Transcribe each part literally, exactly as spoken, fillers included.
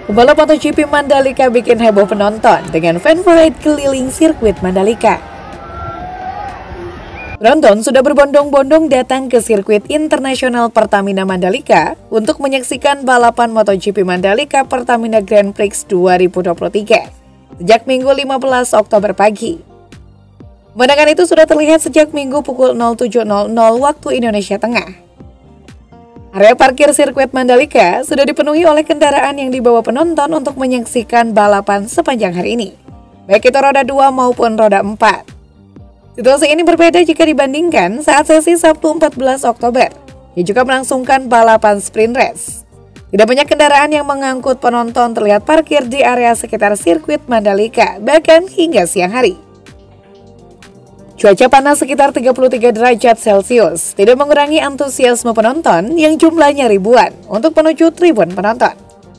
Pembalap MotoGP Mandalika bikin heboh penonton dengan fan parade keliling sirkuit Mandalika. Penonton sudah berbondong-bondong datang ke sirkuit internasional Pertamina Mandalika untuk menyaksikan balapan MotoGP Mandalika Pertamina Grand Prix dua ribu dua puluh tiga sejak Minggu lima belas Oktober pagi. Pemandangan itu sudah terlihat sejak Minggu pukul nol tujuh nol nol waktu Indonesia Tengah. Area parkir sirkuit Mandalika sudah dipenuhi oleh kendaraan yang dibawa penonton untuk menyaksikan balapan sepanjang hari ini, baik itu roda dua maupun roda empat. Situasi ini berbeda jika dibandingkan saat sesi Sabtu empat belas Oktober, yang juga melangsungkan balapan sprint race. Tidak banyak kendaraan yang mengangkut penonton terlihat parkir di area sekitar sirkuit Mandalika, bahkan hingga siang hari. Cuaca panas sekitar tiga puluh tiga derajat Celcius tidak mengurangi antusiasme penonton yang jumlahnya ribuan untuk menuju tribun penonton.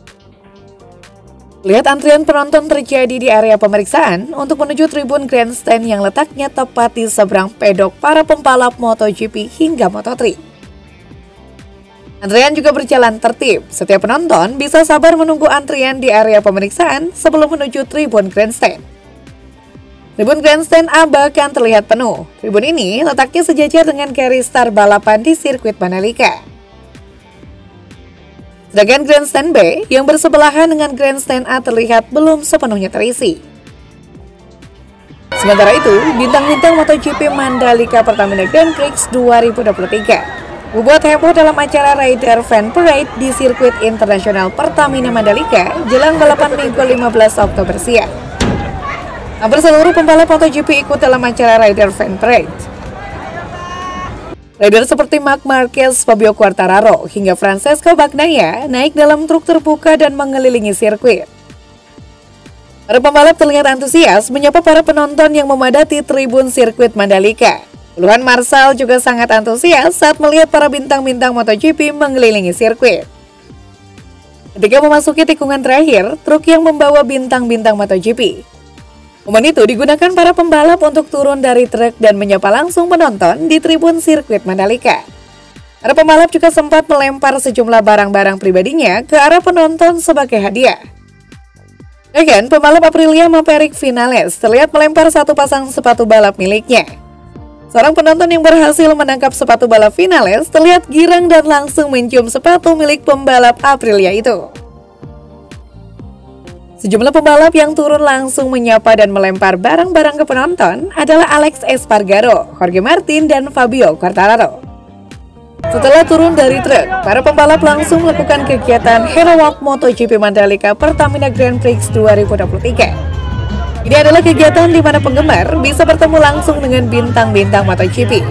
Lihat antrian penonton terjadi di area pemeriksaan untuk menuju tribun grandstand yang letaknya tepat di seberang pedok para pembalap MotoGP hingga Moto tiga. Antrian juga berjalan tertib, setiap penonton bisa sabar menunggu antrian di area pemeriksaan sebelum menuju tribun grandstand. Tribun grandstand A bahkan terlihat penuh. Tribun ini letaknya sejajar dengan carry star balapan di sirkuit Mandalika. Sedangkan grandstand B yang bersebelahan dengan grandstand A terlihat belum sepenuhnya terisi. Sementara itu, bintang-bintang MotoGP Mandalika Pertamina Grand Prix dua ribu dua puluh tiga membuat heboh dalam acara Rider Fan Parade di sirkuit internasional Pertamina Mandalika jelang balapan Minggu lima belas Oktober siang. Hampir seluruh pembalap MotoGP ikut dalam acara Rider Fan Parade. Rider seperti Marc Marquez, Fabio Quartararo, hingga Francesco Bagnaia naik dalam truk terbuka dan mengelilingi sirkuit. Para pembalap terlihat antusias menyapa para penonton yang memadati tribun sirkuit Mandalika. Puluhan Marshal juga sangat antusias saat melihat para bintang-bintang MotoGP mengelilingi sirkuit. Ketika memasuki tikungan terakhir, truk yang membawa bintang-bintang MotoGP. Momen itu digunakan para pembalap untuk turun dari truk dan menyapa langsung penonton di tribun sirkuit Mandalika. Para pembalap juga sempat melempar sejumlah barang-barang pribadinya ke arah penonton sebagai hadiah. Bahkan pembalap Aprilia Maverick Vinales terlihat melempar satu pasang sepatu balap miliknya. Seorang penonton yang berhasil menangkap sepatu balap Vinales terlihat girang dan langsung mencium sepatu milik pembalap Aprilia itu. Sejumlah pembalap yang turun langsung menyapa dan melempar barang-barang ke penonton adalah Alex Espargaro, Jorge Martin, dan Fabio Quartararo. Setelah turun dari truk, para pembalap langsung melakukan kegiatan Hero Walk MotoGP Mandalika Pertamina Grand Prix dua ribu dua puluh tiga. Ini adalah kegiatan di mana penggemar bisa bertemu langsung dengan bintang-bintang MotoGP.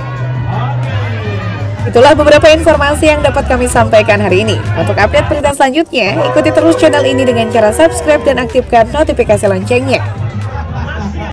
Itulah beberapa informasi yang dapat kami sampaikan hari ini. Untuk update berita selanjutnya, ikuti terus channel ini dengan cara subscribe dan aktifkan notifikasi loncengnya.